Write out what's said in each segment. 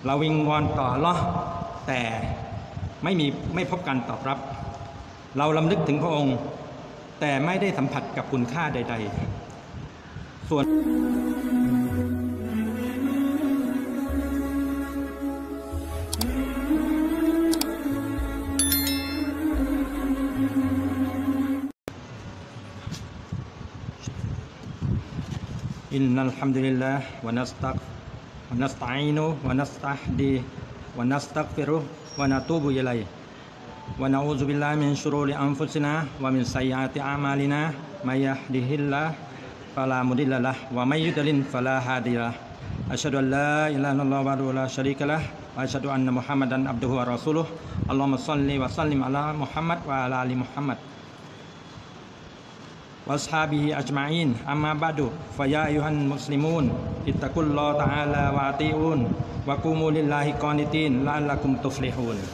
เราวิงวอนต่ออัลเลาะห์แต่ไม่พบการตอบรับเราลำลึกถึงพระองค์แต่ไม่ได้สัมผัสกับคุณค่าใดๆส่วนอินนัลฮัมดุลิลลาห์วะนัสตะอีนุวะนัสตัฮดีวะนัสตัฆฟิรุวะนะตูบุอิลัยฮิวะนะอูซุบิลลาฮิมินชุรูริอันฟุซินาวะมินซัยยิอาติอามาลินามัยยะฮดิฮิลลาฮ์ฟะลามุดิลละฮ์วะมัยยุฎลิลฟะลาฮาดิยะละฮ์อัชฮะดุอัลลาอิลาฮะอิลลัลลอฮ์วะฮ์ลาชะรีกะละฮ์วะอัชฮะดุอันนะมุฮัมมัดันอับดุฮุวะรอซูลุฮ์อัลลอฮุมมะศ็อลลิวะซัลลิมอะลามุฮัมมัดวะอะลาอาลิมุฮัมมัดวะอัศฮาบิฮิอัจมาอีนอัมมาบะดุฟะยาอัยยูฮันมุสลิมูนอิตตะกุลลอฮ์ตะอาลาวะอะตีอูนวะกูมูลิลลาฮิกอนิตีนละอัลละกุมตุฟลิฮูน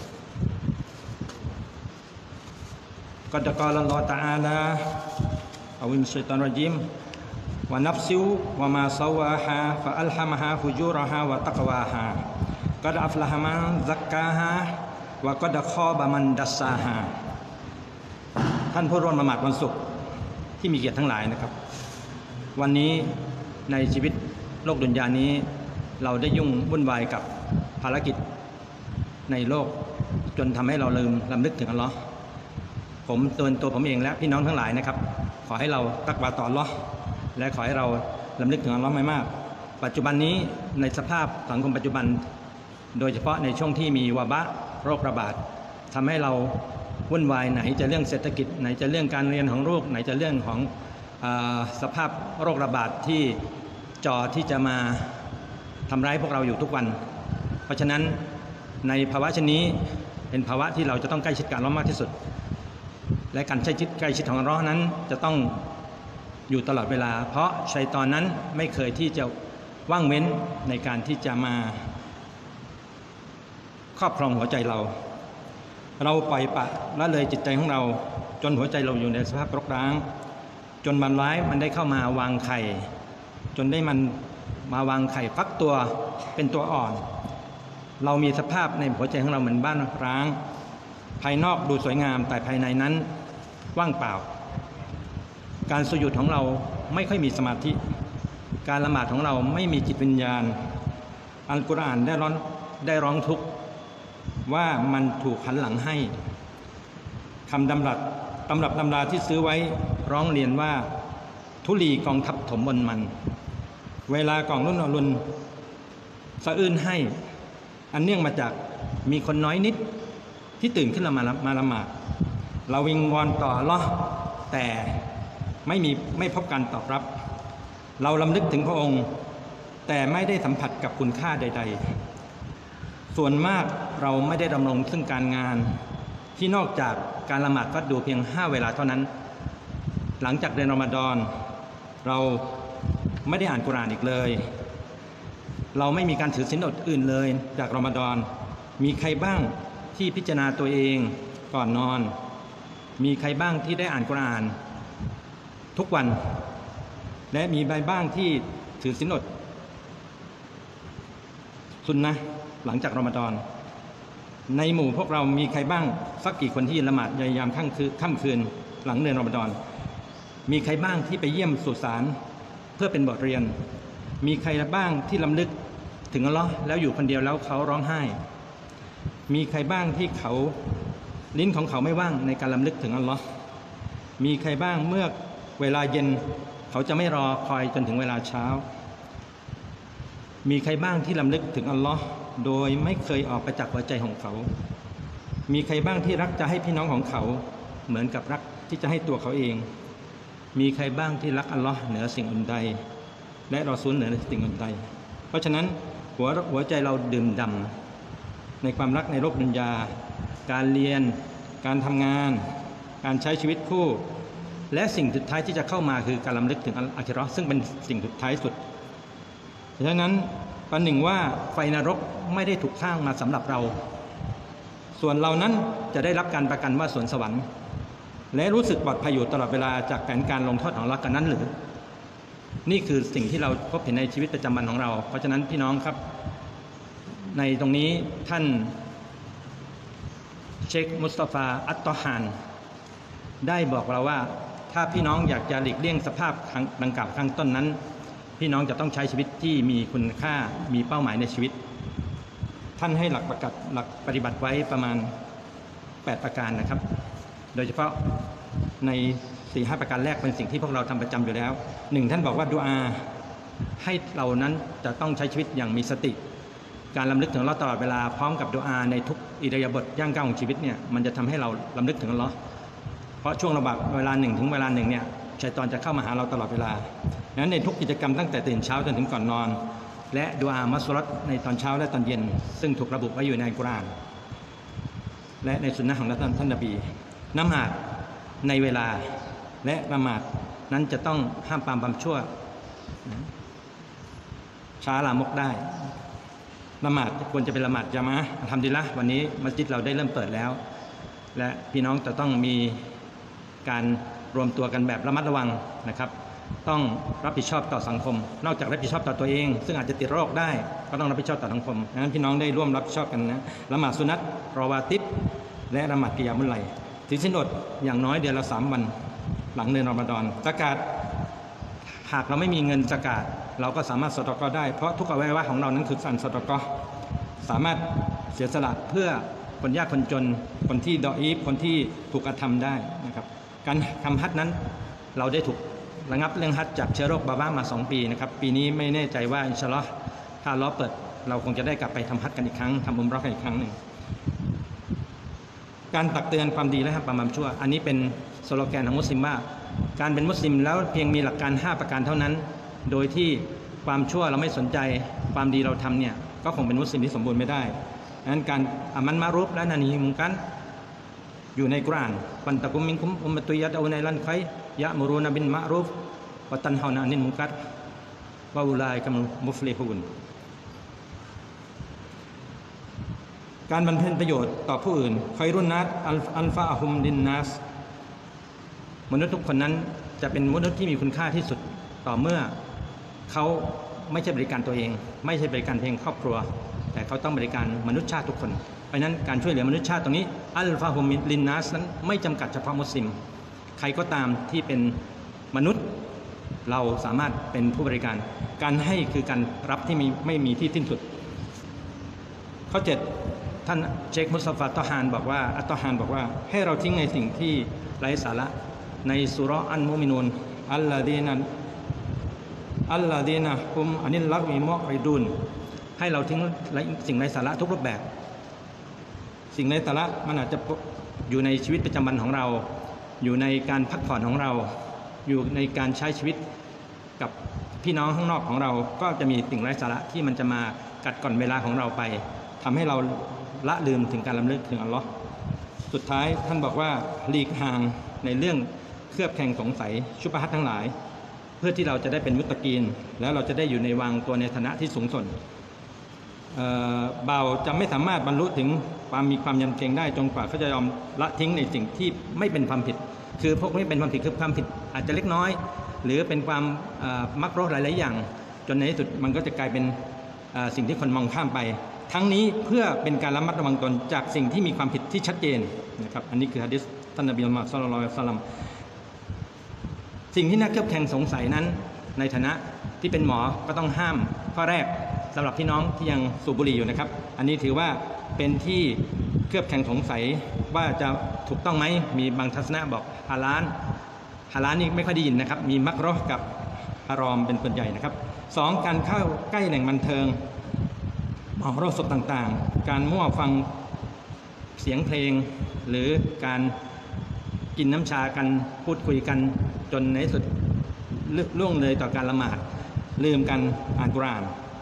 กัดกาลลอฮ์ตะอาลาอะวิมชัยฏอนรจีมวะนัฟซิวะมาซาวาฮาฟะอัลฮะมะฮาฟุจูรฮาวะตักวาฮากัดอัฟละฮะมันซักกาฮาวะกัดคอบะมันดัสซาฮาท่านผู้ร่วมละหมาดวันศุกร์ที่มีเกียรติทั้งหลายนะครับวันนี้ในชีวิตโลกดุนยานี้เราได้ยุ่งวุ่นวายกับภารกิจในโลกจนทำให้เราลืมลำลึกถึงอัลเลาะห์ผมตัวผมเองและพี่น้องทั้งหลายนะครับขอให้เราตักวาต่ออัลเลาะห์และขอให้เราลำลึกถึงอัลเลาะห์มากๆปัจจุบันนี้ในสภาพสังคมปัจจุบันโดยเฉพาะในช่วงที่มีวาบะโรคระบาดทำให้เราวุ่นวายไหนจะเรื่องเศรษฐกิจไหนจะเรื่องการเรียนของลูกไหนจะเรื่องของสภาพโรคระบาดที่ที่จะมาทำร้ายพวกเราอยู่ทุกวันเพราะฉะนั้นในภาวะเช่นนี้เป็นภาวะที่เราจะต้องใกล้ชิดกับอัลเลาะห์มากที่สุดและการใกล้ชิดของอัลเลาะห์นั้นจะต้องอยู่ตลอดเวลาเพราะชัยฏอนนั้นไม่เคยที่จะว่างเว้นในการที่จะมาครอบครองหัวใจเราปล่อยปละละเลยจิตใจของเราจนหัวใจเราอยู่ในสภาพรกร้างจนมันร้ายมันได้เข้ามาวางไข่จนได้มันมาวางไข่ฟักตัวเป็นตัวอ่อนเรามีสภาพในหัวใจของเราเหมือนบ้านร้างภายนอกดูสวยงามแต่ภายในนั้นว่างเปล่าการสุญูดของเราไม่ค่อยมีสมาธิการละหมาดของเราไม่มีจิตวิญญาณอัลกุรอานได้ร้องทุกข์ว่ามันถูกหันหลังให้คำตำรับราที่ซื้อไว้ร้องเรียนว่าธุลีกองทัพถมบนมันเวลากองรุ่นอรุณสะอื้นให้อันเนื่องมาจากมีคนน้อยนิดที่ตื่นขึ้นมาละหมาดเราวิงวอนต่ออัลเลาะห์แต่ไม่พบการตอบรับเราลำลึกถึงพระองค์แต่ไม่ได้สัมผัสกับคุณค่าใดๆส่วนมากเราไม่ได้ดำรงซึ่งการงานที่นอกจากการละหมาดฟัดดูเพียง5 เวลาเท่านั้นหลังจากเดือนรอมฎอนเราไม่ได้อ่านกุรอานอีกเลยเราไม่มีการถือศีลอดอื่นเลยจากรอมฎอนมีใครบ้างที่พิจารณาตัวเองก่อนนอนมีใครบ้างที่ได้อ่านกุรอานทุกวันและมีใครบ้างที่ถือศีลอดซุนนะห์หลังจากรอมฎอนในหมู่พวกเรามีใครบ้างสักกี่คนที่ละหมาดยามค่ำคืนหลังเดือนรอมฎอนมีใครบ้างที่ไปเยี่ยมสุสานเพื่อเป็นบทเรียนมีใครบ้างที่ลำลึกถึงอัลเลาะห์แล้วอยู่คนเดียวแล้วเขาร้องไห้มีใครบ้างที่ลิ้นของเขาไม่ว่างในการลำลึกถึงอัลเลาะห์มีใครบ้างเมื่อเวลาเย็นเขาจะไม่รอคอยจนถึงเวลาเช้ามีใครบ้างที่ลำลึกถึงอัลเลาะห์โดยไม่เคยออกไปจากหัวใจของเขามีใครบ้างที่รักจะให้พี่น้องของเขาเหมือนกับรักที่จะให้ตัวเขาเองมีใครบ้างที่รักอัลเลาะห์เหนือสิ่งอื่นใดและรอซูลเหนือสิ่งอื่นใดเพราะฉะนั้นหัวใจเราดื่มด่ำในความรักในโลกดุนยาการเรียนการทำงานการใช้ชีวิตคู่และสิ่งสุดท้ายที่จะเข้ามาคือการลำลึกถึงอาคิเราะห์ซึ่งเป็นสิ่งสุดท้ายสุดเพราะฉะนั้นประหนึ่งว่าไฟนรกไม่ได้ถูกสร้างมาสำหรับเราส่วนเรานั้นจะได้รับการประกันว่าสวนสวรรค์และรู้สึกปลอดภัยอยู่ตลอดเวลาจากแผนการลงโทษของอัลเลาะห์กันนั้นหรือนี่คือสิ่งที่เราพบเห็นในชีวิตประจำวันของเราเพราะฉะนั้นพี่น้องครับในตรงนี้ท่านเชคมุสตาฟาอัตตอฮานได้บอกเราว่าถ้าพี่น้องอยากจะหลีกเลี่ยงสภาพดังกล่าวข้างต้นนั้นพี่น้องจะต้องใช้ชีวิตที่มีคุณค่ามีเป้าหมายในชีวิตท่านให้หลักปฏิบัติไว้ประมาณ8ประการนะครับโดยเฉพาะใน 4-5 ประการแรกเป็นสิ่งที่พวกเราทำประจำอยู่แล้ว1ท่านบอกว่าดุอาให้เรานั้นจะต้องใช้ชีวิตอย่างมีสติการรำลึกถึงอัลเลาะห์ตลอดเวลาพร้อมกับดุอาในทุกอิริยาบถย่างก้าวของชีวิตเนี่ยมันจะทำให้เรารำลึกถึงอัลเลาะห์เพราะช่วงระหว่างเวลา1ถึงเวลา1เนี่ยชัยฏอนจะเข้ามาหาเราตลอดเวลาดังนั้นในทุกกิจกรรมตั้งแต่ตื่นเช้าจนถึงก่อนนอนและดุอามัสเราะห์ในตอนเช้าและตอนเย็นซึ่งถูกระบุไว้อยู่ในอัลกุรอานและในสุนนะของท่านนบีละหมาดในเวลาและละหมาดนั้นจะต้องห้ามปรามความชั่วช้าลามกได้ละหมาดควรจะเป็นละหมาดญะมาอะห์อัลฮัมดุลิลละห์วันนี้มัสยิดเราได้เริ่มเปิดแล้วและพี่น้องจะต้องมีการรวมตัวกันแบบระมัดระวังนะครับต้องรับผิดชอบต่อสังคมนอกจากรับผิดชอบต่อตัวเองซึ่งอาจจะติดโรคได้ก็ต้องรับผิดชอบต่อสังคมดังนั้นพี่น้องได้ร่วมรับผิดชอบกันนะละหมาดสุนัตรอวาติบและละหมาดกิยามุลไลถือศีลอดอย่างน้อยเดือนละ3 วันหลังเดือนรอมฎอนซะกาตหากเราไม่มีเงินซะกาตเราก็สามารถสะดอกอได้เพราะทุกอวัยวะของเรานั้นคือการสะดอกอสามารถเสียสละเพื่อคนยากคนจนคนที่ดออีฟคนที่ถูกกระทำได้นะครับการทำฮัจญ์นั้นเราได้ถูกระงับเรื่องฮัจญ์จากเชื้อโรคบาบามา2 ปีนะครับปีนี้ไม่แน่ใจว่าอินชาอัลลอฮ์ถ้าอัลเลาะห์เปิดเราคงจะได้กลับไปทำฮัจญ์กันอีกครั้งทำอุมเราะห์กันอีกครั้งหนึ่งการตักเตือนความดีและห้ามปรามความชั่วอันนี้เป็นสโลแกนของมุสลิมว่าการเป็นมุสลิมแล้วเพียงมีหลักการ5ประการเท่านั้นโดยที่ความชั่วเราไม่สนใจความดีเราทำเนี่ยก็คงเป็นมุสลิมที่สมบูรณ์ไม่ได้ดังนั้นการอามันมารุฟและนานีมุนกัรอยู่ในกุรอานวันตะกุมมินคุมอุมมะตุยะอูนัยลันไคยะมุรูนะบินมะรุฟวะตันฮาวนะอันิลมุนกัรวะอุลัยกัมมุฟลิฮูนการบำเพ็ญประโยชน์ต่อผู้อื่นคอยรุนนัสอัลฟาฮุมดินนัสมนุษย์ทุกคนนั้นจะเป็นมนุษย์ที่มีคุณค่าที่สุดต่อเมื่อเขาไม่ใช่บริการตัวเองไม่ใช่บริการเพียงครอบครัวแต่เขาต้องบริการมนุษยชาติทุกคนเพราะนั้นการช่วยเหลือมนุษยชาติตรงนี้อัลฟาฮุมลินนัสนั้นไม่จำกัดเฉพาะมุสลิมใครก็ตามที่เป็นมนุษย์เราสามารถเป็นผู้บริการการให้คือการรับที่ไม่มีที่สิ้นสุดข้อ 7ท่านเชคมุสตาฟาอัตตอฮานบอกว่าให้เราทิ้งในสิ่งที่ไร้สาระในซูเราะห์อันมุมินูนอัลลดีนะฮุมอานิลลักวิมุอิดูนให้เราทิ้งสิ่งไร้สาระทุกรูปแบบสิ่งไร้สาระมันอาจจะอยู่ในชีวิตประจำวันของเราอยู่ในการพักผ่อนของเราอยู่ในการใช้ชีวิตกับพี่น้องข้างนอกของเราก็จะมีสิ่งไร้สาระที่มันจะมากัดก่อนเวลาของเราไปทำให้เราละลืมถึงการรำลึกถึงอัลลอฮ์สุดท้ายท่านบอกว่าหลีกห่างในเรื่องเครือบแคลงสงสัยชุบฮะห์ทั้งหลายเพื่อที่เราจะได้เป็นมุตตะกีนแล้วเราจะได้อยู่ในวางตัวในฐานะที่สูงส่งบ่าวจะไม่สามารถบรรลุถึงความมีความยำเกรงได้จนกว่าเขาจะยอมละทิ้งในสิ่งที่ไม่เป็นความผิดคือพวกนี้เป็นความผิดคือความผิดอาจจะเล็กน้อยหรือเป็นความมักรุฮ์หลายๆอย่างจนในที่สุดมันก็จะกลายเป็นสิ่งที่คนมองข้ามไปทั้งนี้เพื่อเป็นการระมัดระวังตนจากสิ่งที่มีความผิดที่ชัดเจนนะครับอันนี้คือหะดีษท่านนบีมุฮัมมัดศ็อลลัลลอฮุอะลัยฮิวะซัลลัมสิ่งที่น่าเคลือบแคลงสงสัยนั้นในฐานะที่เป็นหมอก็ต้องห้ามข้อแรกสำหรับพี่น้องที่ยังสูบบุหรี่อยู่นะครับอันนี้ถือว่าเป็นที่เคลือบแคลงสงสัยว่าจะถูกต้องไหมมีบางทัศนะบอกฮาลาลนี่ไม่ค่อยได้ยินนะครับมีมักเราะห์กับฮารอมเป็นส่วนใหญ่นะครับ2การเข้าใกล้แหล่งบันเทิงมองรอบศพต่างๆการมั่วฟังเสียงเพลงหรือการกินน้ำชากันพูดคุยกันจนในสุดล่วงเลยต่อการละหมาดลืมกันอ่านกุรอาน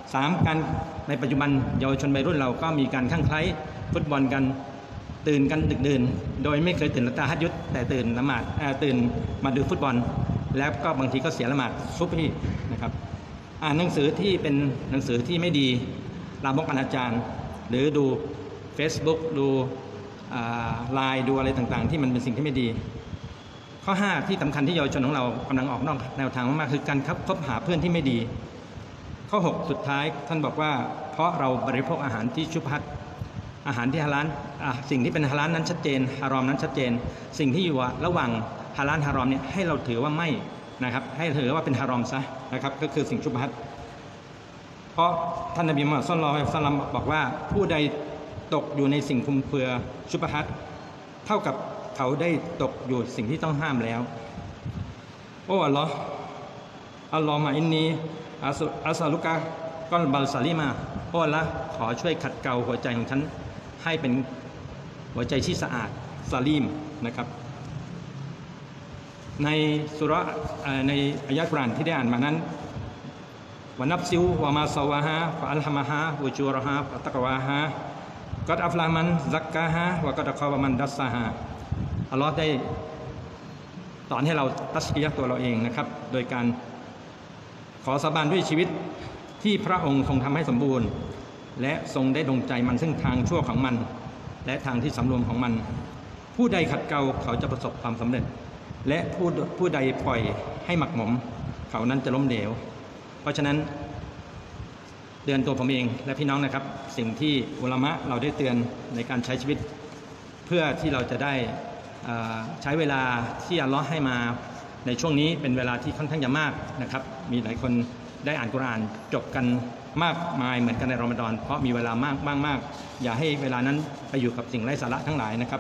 3การในปัจจุบันเยาวชนวัยรุ่นเราก็มีการคลั่งไคล้ฟุตบอลกันตื่นกันดึกดื่นโดยไม่เคยตื่นละตาฮัจญุดแต่ตื่นละหมาดตื่นมาดูฟุตบอลแล้วก็บางทีก็เสียละหมาดซุบฮีนะครับอ่านหนังสือที่เป็นหนังสือที่ไม่ดีลามกอนาจารหรือดู Facebook ดูไลน์ดูอะไรต่างๆที่มันเป็นสิ่งที่ไม่ดีข้อ5ที่สำคัญที่เยาวชนของเรากำลังออกนอกแนวทางมากๆคือการคบหาเพื่อนที่ไม่ดีข้อ 6 สุดท้ายท่านบอกว่าเพราะเราบริโภคอาหารที่ชุบฮัตอาหารที่ฮาลาลสิ่งที่เป็นฮาลาลนั้นชัดเจนฮารอมนั้นชัดเจนสิ่งที่อยู่ระหว่างฮาลาลฮารอมเนี่ยให้เราถือว่าไม่นะครับให้ถือว่าเป็นฮารอมซะนะครับก็คือสิ่งชุบฮัตเพราะท่านนบีมุฮัมมัด ศ็อลลัลลอฮุอะลัยฮิวะซัลลัมบอกว่าผู้ใดตกอยู่ในสิ่งคลุมเครือชุบฮัตเท่ากับเขาได้ตกอยู่สิ่งที่ต้องห้ามแล้วโอ้อัลลอฮ์มาอินนีอัสลุกะกอลบัลซาลิมาโอ้อัลลอฮ์ขอช่วยขัดเกลาหัวใจของฉันให้เป็นหัวใจที่สะอาดซาลีมนะครับในสุราในอายะห์กุรอานที่ได้อ่านมานั้นวะนับซิววะมาซาวาฮาฟะอัลฮะมะฮาวุจูรฮาฟะตักวาฮากัดอัฟลามันซักกาฮาวะกัดคอวะมันดัสซาฮาอัลลอฮ์ได้สอนให้เราตัสกียะห์ตัวเราเองนะครับโดยการขอสาบานด้วยชีวิตที่พระองค์ทรงทำให้สมบูรณ์และทรงได้ดลใจมันซึ่งทางชั่วของมันและทางที่สำรวมของมันผู้ใดขัดเกลาเขาจะประสบความสำเร็จและผู้ใดปล่อยให้หมักหมมเขานั้นจะล้มเหลวเพราะฉะนั้นเตือนตัวผมเองและพี่น้องนะครับสิ่งที่อุลามะเราได้เตือนในการใช้ชีวิตเพื่อที่เราจะได้ใช้เวลาที่อัลเลาะห์ให้มาในช่วงนี้เป็นเวลาที่ค่อนข้างจะมากนะครับมีหลายคนได้อ่านกุรอานจบกันมากมายเหมือนกันในรอมฎอนเพราะมีเวลามากอย่าให้เวลานั้นไปอยู่กับสิ่งไร้สาระทั้งหลายนะครับ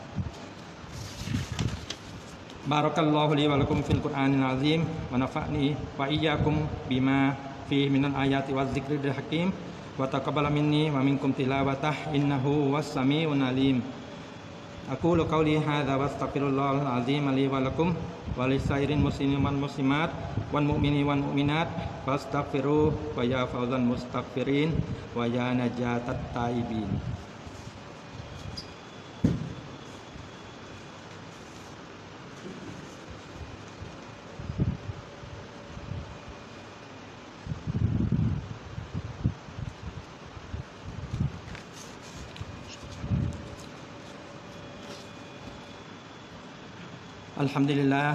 บารักัลลอฮุลีวะลักุมฟิลกุรอานิลอาซีมวะนะฟะนีวะอิยยากุมบิมาฟีมินัลอายาติวัซซิกริลฮะกีมวะตะกับบะละมินนีวะมินกุมติลาวะตะฮ์อินนะฮูวัสซะมีอุนอาลีมอะกูลุกอลีฮาซาวัสตัฆฟิรุลลอฮุลอะซีมลีวะลักุมวะลิซาอิรินมุสลิมีนวัลมุสลิมาตวัลมุอ์มินีวัลมุอ์มินาตฟัสตัฆฟิรูวะยาฟาวซัลมุสตัฆฟิรินวะยานะญาตัตตาอิบีนالحمد لله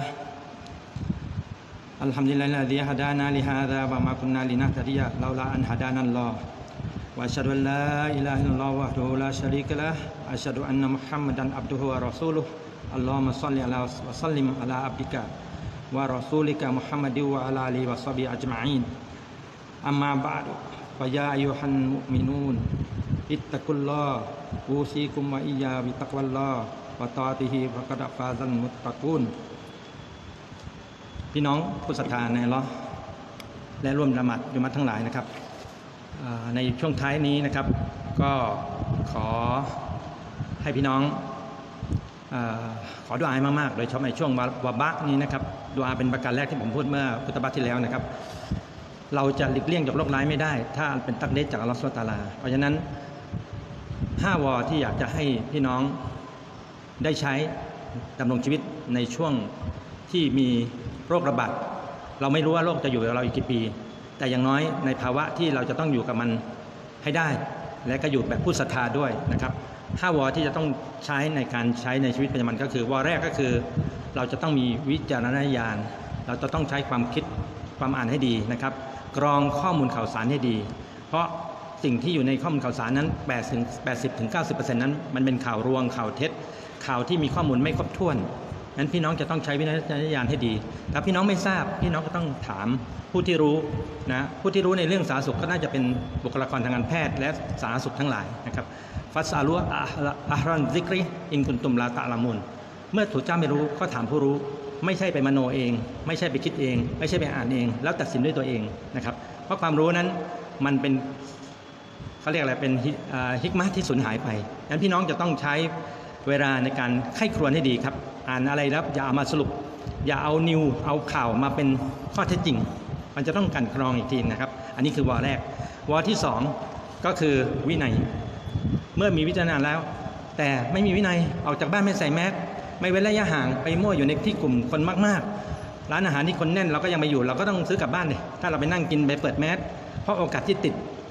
الذي هدانا لهذا وما كنا لنهتدي لولا أن هدانا الله وأشهد أن لا إله إلا الله وحده لا شريك له أشهد أن محمدا عبده ورسوله اللهم صل على وسلم على عبدك ورسولك محمد وعلى آله وصحبه أجمعين أما بعد فيا أيها المؤمنون اتقوا الله أوصيكم وإياي بتقوى اللهวะตอติฮิวะกะดะฟาซัลมุตตะกูนพี่น้องผู้ศรัทธาในอัลเลาะห์และร่วมละหมาดยุมะห์ทั้งหลายนะครับในช่วงท้ายนี้นะครับก็ขอให้พี่น้องขอดุอาให้มากๆโดยเฉพาะในช่วงวะบะนี้นะครับดุอาเป็นประการแรกที่ผมพูดเมื่อคุตบะห์ที่แล้วนะครับเราจะหลีกเลี่ยงจากโรคร้ายไม่ได้ถ้าเป็นตักดีรจากอัลเลาะห์ซุบฮานะฮูวะตะอาลาเพราะฉะนั้น5 วอที่อยากจะให้พี่น้องได้ใช้ดำรงชีวิตในช่วงที่มีโรคระบาดเราไม่รู้ว่าโรคจะอยู่กับเราอีกกี่ปีแต่อย่างน้อยในภาวะที่เราจะต้องอยู่กับมันให้ได้และก็อยู่แบบผู้ศรัทธาด้วยนะครับ5 วอที่จะต้องใช้ในการใช้ในชีวิตประจำวันก็คือวอแรกก็คือเราจะต้องมีวิจารณญาณเราจะต้องใช้ความคิดความอ่านให้ดีนะครับกรองข้อมูลข่าวสารให้ดีเพราะสิ่งที่อยู่ในข้อมูลข่าวสารนั้น 80-90% นั้นมันเป็นข่าวลวงข่าวเท็จข่าวที่มีข้อมูลไม่ครบถ้วนนั้นพี่น้องจะต้องใช้วิจารณญาณให้ดีถ้าพี่น้องไม่ทราบพี่น้องก็ต้องถามผู้ที่รู้นะผู้ที่รู้ในเรื่องสาธารณสุขก็น่าจะเป็นบุคลากรทางการแพทย์และสาธารณสุขทั้งหลายนะครับฟัสซาลุอะฮรันซิกริอินกุนตุมลาตะละมุนเมื่อถูกเจ้าไม่รู้ก็ถามผู้รู้ไม่ใช่ไปมโนเองไม่ใช่ไปคิดเองไม่ใช่ไปอ่านเองแล้วตัดสินด้วยตัวเองนะครับเพราะความรู้นั้นมันเป็นเขาเรียกอะไรเป็นฮิกมะที่สูญหายไปงั้นพี่น้องจะต้องใช้เวลาในการไข้ครวญให้ดีครับอ่านอะไรแล้วอย่าเอามาสรุปอย่าเอาเอาข่าวมาเป็นข้อเท็จจริงมันจะต้องกันกรองอีกทีนะครับอันนี้คือวอแรกวอที่2ก็คือวินัยเมื่อมีวิจารณญาณแล้วแต่ไม่มีวินัยออกจากบ้านไม่ใส่แมสไม่เว้นระยะห่างไปมั่วอยู่ในที่กลุ่มคนมากๆร้านอาหารที่คนแน่นเราก็ยังไปอยู่เราก็ต้องซื้อกลับบ้านเลยถ้าเราไปนั่งกินไปเปิดแมสเพราะโอกาสที่ติด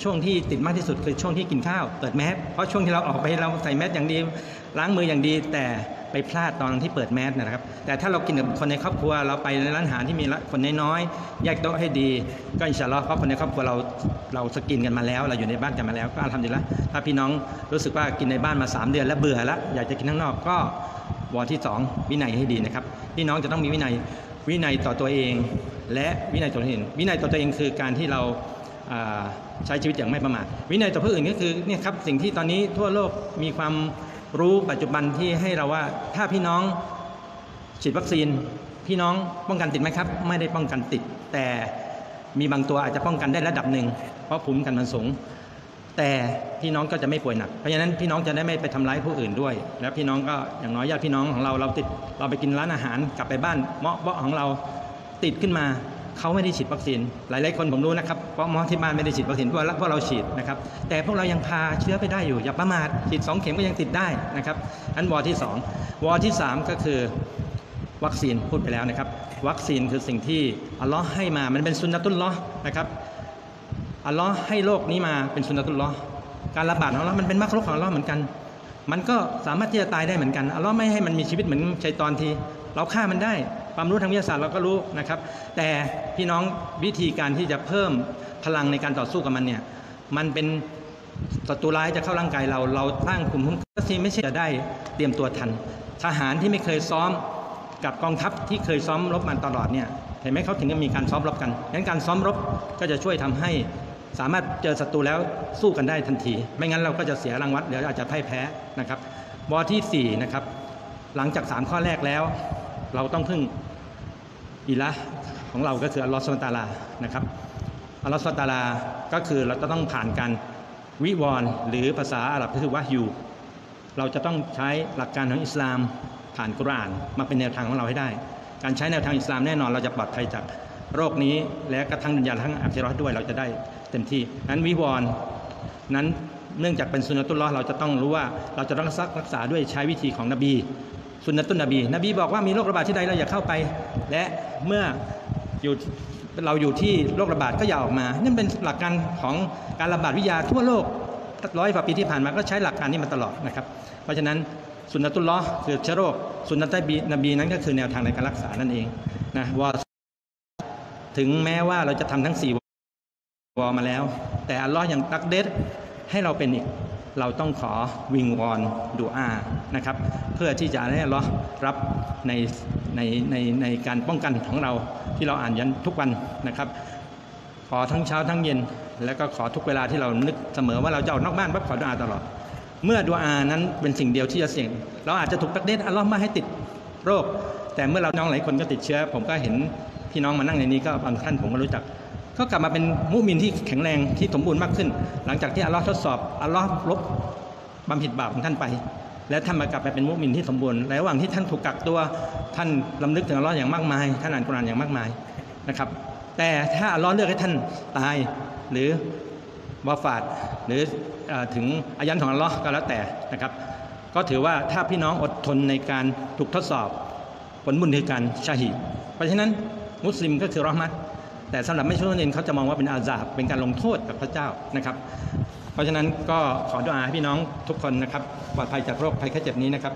ช่วงที่ติดมากที่สุดคือช่วงที่กินข้าวเปิดแมสเพราะช่วงที่เราออกไปเราใส่แมสอย่างดีล้างมืออย่างดีแต่ไปพลาดตอนที่เปิดแมสนะครับแต่ถ้าเรากินกับคนในครอบครัวเราไปในร้านอาหารที่มีคนน้อยๆแยกโต๊ะให้ดีก็อินชาอัลลอฮ์เพราะคนในครอบครัวเราสกินกันมาแล้วเราอยู่ในบ้านกันมาแล้วก็อัลฮัมดุลิลละห์ถ้าพี่น้องรู้สึกว่ากินในบ้านมา3 เดือนแล้วเบื่อแล้วอยากจะกินข้างนอกก็วอที่2วินัยให้ดีนะครับพี่น้องจะต้องมีวินัยต่อตัวเองและวินัยต่อคนอื่นวินัยต่อตัวเองคือการที่เราใช้ชีวิตอย่างไม่ประมาทวินัยต่อผู้อื่นก็คือเนี่ยครับสิ่งที่ตอนนี้ทั่วโลกมีความรู้ปัจจุบันที่ให้เราว่าถ้าพี่น้องฉีดวัคซีนพี่น้องป้องกันติดไหมครับไม่ได้ป้องกันติดแต่มีบางตัวอาจจะป้องกันได้ระดับหนึ่งเพราะภูมิคุ้มกันมันสูงแต่พี่น้องก็จะไม่ป่วยหนักเพราะฉะนั้นพี่น้องจะได้ไม่ไปทำร้ายผู้อื่นด้วยแล้วพี่น้องก็อย่างน้อยญาติพี่น้องของเราไปกินร้านอาหารกลับไปบ้านเมาะของเราติดขึ้นมาเขาไม่ได้ฉีดวัคซีนหลายคนผมรู้นะครับเพราะหมอที่บ้านไม่ได้ฉีดวัคซีนเพราะเราฉีดนะครับแต่พวกเรายังพาเชื้อไปได้อยู่อย่าประมาทฉีด2 เข็มก็ยังติดได้นะครับอันวอที่2วอที่3ก็คือวัคซีนพูดไปแล้วนะครับวัคซีนคือสิ่งที่อัลลอฮ์ให้มามันเป็นสุนนะตุลลอฮ์นะครับอัลลอฮ์ให้โลกนี้มาเป็นสุนนะตุลลอฮ์การระบาดของอัลลอฮ์มันเป็นมักรุกของอัลลอฮ์เหมือนกันมันก็สามารถที่จะตายได้เหมือนกันอัลลอฮ์ไม่ให้มันมีชีวิตเหมือนชัยฏอนทีเราฆ่ามันได้ความรู้ทางวิทยาศาสตร์เราก็รู้นะครับแต่พี่น้องวิธีการที่จะเพิ่มพลังในการต่อสู้กับมันเนี่ยมันเป็นศัตรูร้ายจะเข้าร่างกายเราตั้งกลุ่มคุ้มกันที่ไม่ใช่จะได้เตรียมตัวทันทหารที่ไม่เคยซ้อมกับกองทัพที่เคยซ้อมรบมาตลอดเนี่ยเห็นไหมเขาถึงจะมีการซ้อมรบกันงั้นการซ้อมรบก็จะช่วยทำให้สามารถเจอศัตรูแล้วสู้กันได้ทันทีไม่งั้นเราก็จะเสียรางวัลเดี๋ยวอาจจะพ่ายแพ้นะครับวอที่4นะครับหลังจาก3 ข้อแรกแล้วเราต้องพึ่งอิละห์ของเราก็คืออัลลอฮฺซุบฮานะฮูวะตะอาลานะครับอัลลอฮฺซุบฮานะฮูวะตะอาลาก็คือเราจะต้องผ่านการวิวรณ์หรือภาษาอาหรับก็คือวะฮยูเราจะต้องใช้หลักการของอิสลามผ่านกุรอานมาเป็นแนวทางของเราให้ได้การใช้แนวทางอิสลามแน่นอนเราจะปลอดภัยจากโรคนี้และกระทั่งดุนยาทั้งอาคิเราะห์ด้วยเราจะได้เต็มที่นั้นวิวรณ์นั้นเนื่องจากเป็นสุนนะตุลลอฮ์เราจะต้องรู้ว่าเราจะต้องรักษาด้วยใช้วิธีของนบีสุนนะตุนนบีบอกว่ามีโรคระบาดที่ใดเราอย่าเข้าไปและเมื่อเราอยู่ที่โรคระบาดก็อย่าออกมานั่นเป็นหลักการของการระบาดวิทยาทั่วโลก100 กว่าปีที่ผ่านมาก็ใช้หลักการนี้มาตลอดนะครับเพราะฉะนั้นสุนนะตุลลอฮ์คือเชื้อโรคสุนนะนบีนั้นก็คือแนวทางในการรักษานั่นเองนะว่าถึงแม้ว่าเราจะทำทั้ง4 วอมาแล้วแต่อัลลอฮ์ยังตักเดรให้เราเป็นอีกเราต้องขอวิงวอนดุอานะครับเพื่อที่จะให้อัลลอฮ์รับในการป้องกันของเราที่เราอ่านยันทุกวันนะครับขอทั้งเช้าทั้งเย็นแล้วก็ขอทุกเวลาที่เรานึกเสมอว่าเราจะออกนอกบ้านปั๊บขอดุอาตลอดเมื่อดุอานั้นเป็นสิ่งเดียวที่จะเสี่ยงเราอาจจะถูกตักเดรอัลลอฮ์ไม่ให้ติดโรคแต่เมื่อเราน้องหลายคนก็ติดเชื้อผมก็เห็นพี่น้องมานั่งในนี้ก็บางท่านผมก็รู้จักก็กลับมาเป็นมุมินที่แข็งแรงที่สมบูรณ์มากขึ้นหลังจากที่อัลลอฮ์ทดสอบอัลลอฮ์ลบบำเพ็ญบาปของท่านไปและท่านมากลับไปเป็นมุมินที่สมบูรณ์ในระหว่างที่ท่านถูกกักตัวท่านรำลึกถึงอัลลอฮ์อย่างมากมายท่านอ่านกุรอานอย่างมากมายนะครับแต่ถ้าอัลลอฮ์เลือกให้ท่านตายหรือวาฟาตหรือถึงอายันของอัลลอฮ์ก็แล้วแต่นะครับก็ถือว่าถ้าพี่น้องอดทนในการถูกทดสอบผลบุญคือการชาฮีดเพราะฉะนั้นมุสลิมก็คือเราะห์มัตแต่สำหรับไม่ช่วยเองเขาจะมองว่าเป็นอาซาบเป็นการลงโทษกับพระเจ้านะครับเพราะฉะนั้นก็ขอดุอาให้พี่น้องทุกคนนะครับปลอดภัยจากโรคภัยไข้เจ็บนี้นะครับ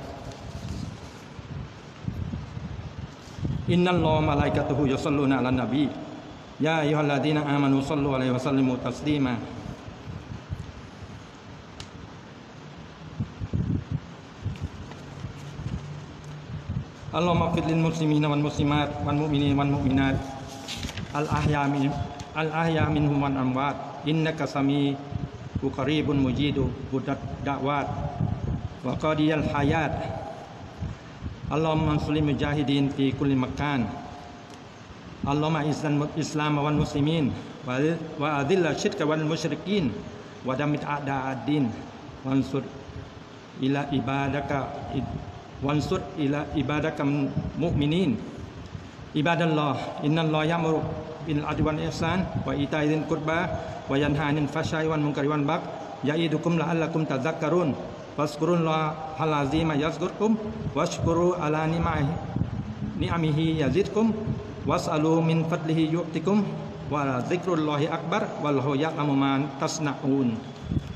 อินนัลลอฮฺมะลาอิกะตุฮุยุศ็อลลูนะอะลันนบียาอัยยูฮัลลาดีนะอามานูศ็อลลูอะลัยฮิวะซัลลิมูตัสลีมาอัลลอฮุมะฟิรลิลมุสลิมีนวัลมุสลิมาตวัลมุมินีนวัลมุมินาตอัลอาฮยามินฮุมวันอัมวาตอินนะกะซามีอุกอรีบุนมุจีดุบุดัดดะวาตวะกอดียัลฮายาตอัลลอฮุมะอันซุลิมุจาฮิดีนฟีกุลิมักกานอัลลอฮุมะอิสลามวัลมุสลิมีนวะอะซิลละชิรกะวัลมุชริกีนวะดัมิตอาดาอัดดีนวันสุดอิลาอิบาดะกะวันสุดอิลาอิบาดะกะมุมินีนอิบาดัลลอฮ์อินนัลลอฮ์ยะมุรุบิลอัดวัลอิห์ซานวะอิตาอิซิลกุรบาวะยันฮานิลฟัชชัยวัลมุนกะริวัลบักยะอีดุกุมละอัลละกุมตะซักกะรุนฟัสกุรุลลอฮะลาซีมะยัซกุรกุมวัชกุรุอะลานิอามิฮิยะซิดกุมวัสอะลูมินฟัดลิฮิยุติกุมวะซิกรุลลอฮิอักบัรวัลฮุยะละมุมานตัสนะอูน